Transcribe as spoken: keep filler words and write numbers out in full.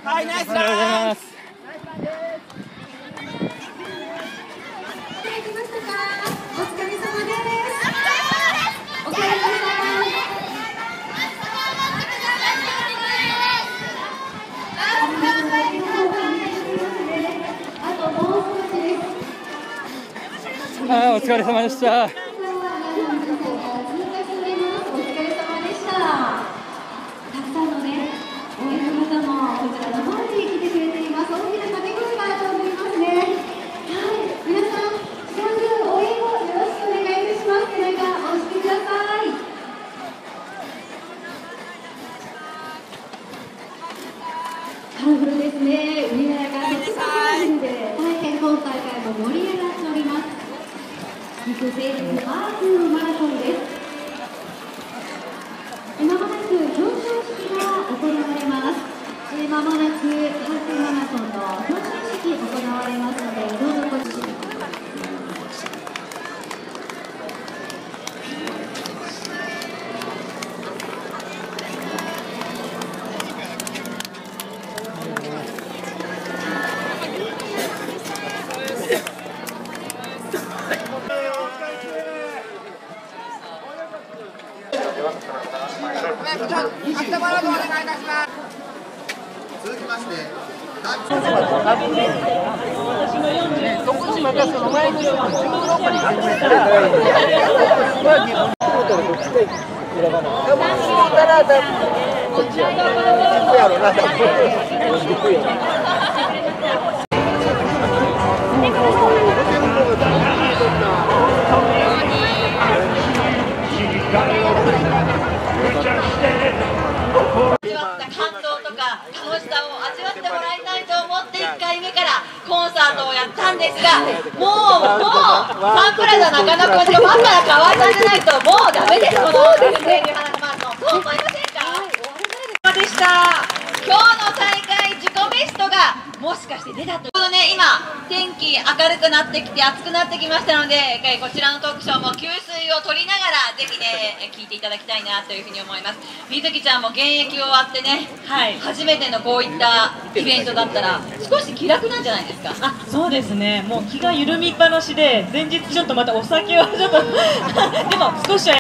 はい、ナイスラン。ああ、お疲れ様でした。 カラフルですね。売り上げがとてもいいので、大変今大会も盛り上がっております。陸前立アーツマラソンです。まもなく表彰式が行われます。まもなくハーフマラソンの表彰式行われますので、どうぞご注意。 続きまして、 そこにまたその前のようにじゅうろくに始めたら、選ばない。多分そうたらこっちやね。行くやろな、多分。行くよ。 感動とか楽しさを味わってもらいたいと思っていっかいめからコンサートをやったんですが、もうもうサンプラザ中野くんとバンバラ河合さんじゃないともうダメです。このディズニー花マラソン、そう思いませんか？そうでした。今日の大会自己ベストがもしかして出たということでね、今天気明るくなってきて暑くなってきましたので、こちらのトークショーも給水を取りながらぜひね聞いていただきたいなというふうに思います。みずきちゃんも現役終わってね、はい、初めてのこういったイベントだったら少し気楽なんじゃないですか？ あ、そうですね。もう気が緩みっぱなしで、前日ちょっとまたお酒をちょっとでも少しは